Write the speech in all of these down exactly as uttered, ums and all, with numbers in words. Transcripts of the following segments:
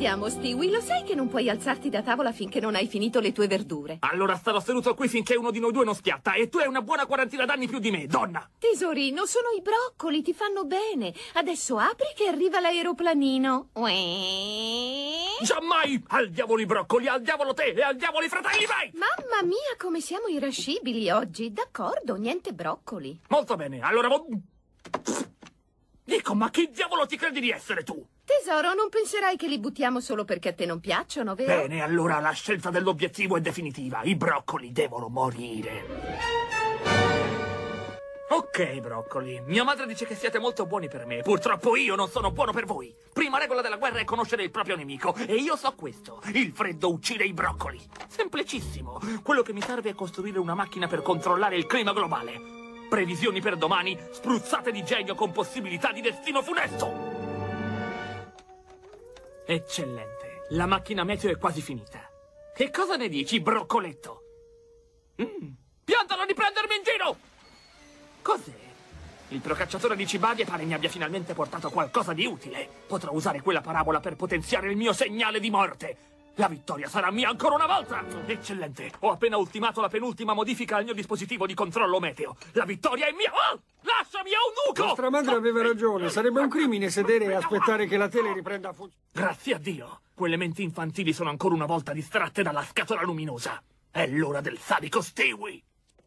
andiamo, Stewie. Lo sai che non puoi alzarti da tavola finché non hai finito le tue verdure. Allora starò seduto qui finché uno di noi due non schiatta. E tu hai una buona quarantina d'anni più di me, donna. Tesorino, sono i broccoli, ti fanno bene. Adesso apri che arriva l'aeroplanino. Giammai! Al diavolo i broccoli, al diavolo te e al diavolo i fratelli miei! Mamma mia, come siamo irascibili oggi. D'accordo, niente broccoli. Molto bene, allora... Dico, ma chi diavolo ti credi di essere tu? Tesoro, non penserai che li buttiamo solo perché a te non piacciono, vero? Bene, allora la scelta dell'obiettivo è definitiva. I broccoli devono morire. Ok, broccoli. Mia madre dice che siete molto buoni per me. Purtroppo io non sono buono per voi. Prima regola della guerra è conoscere il proprio nemico. E io so questo. Il freddo uccide i broccoli. Semplicissimo. Quello che mi serve è costruire una macchina per controllare il clima globale. Previsioni per domani, spruzzate di genio con possibilità di destino funesto. Eccellente. La macchina meteo è quasi finita. Che cosa ne dici, broccoletto? Mm. Piantala di prendermi in giro! Cos'è? Il procacciatore di Cibaghe pare mi abbia finalmente portato qualcosa di utile. Potrò usare quella parabola per potenziare il mio segnale di morte. La vittoria sarà mia ancora una volta! Eccellente! Ho appena ultimato la penultima modifica al mio dispositivo di controllo meteo. La vittoria è mia! Oh! Lasciami a un nuco! Vostra madre aveva ragione. Sarebbe un crimine sedere e aspettare che la tele riprenda a funzionare. Grazie a Dio! Quelle menti infantili sono ancora una volta distratte dalla scatola luminosa. È l'ora del sadico Stewie!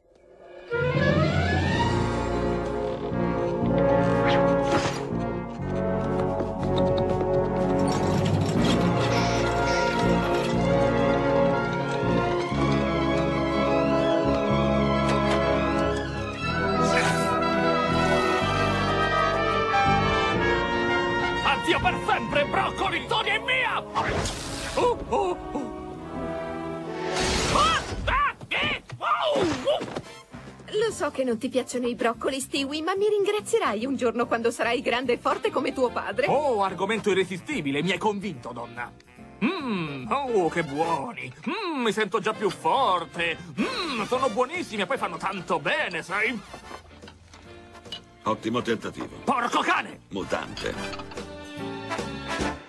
Addio per sempre, broccoli! Vittoria è mia! Oh, oh, oh. Ah, ah, eh, oh, oh. Lo so che non ti piacciono i broccoli, Stewie, ma mi ringrazierai un giorno quando sarai grande e forte come tuo padre. Oh, argomento irresistibile, mi hai convinto, donna. Mmm, oh, che buoni. Mmm, mi sento già più forte. Mmm, sono buonissimi e poi fanno tanto bene, sai? Ottimo tentativo. Porco cane! Mutante.